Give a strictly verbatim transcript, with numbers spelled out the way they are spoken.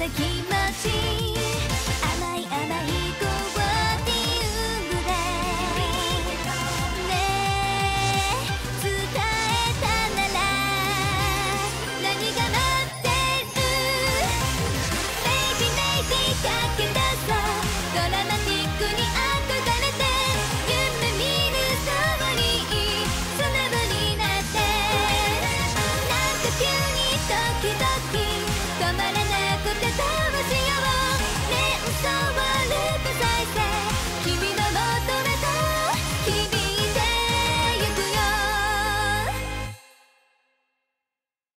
な気持ち、甘い甘いコーティングでねえ伝えたなら何が待ってる？ベイビーベイビー駆け出そうドラマティックに憧れて夢見るストーリー素直になってなんか急にドキドキ止まら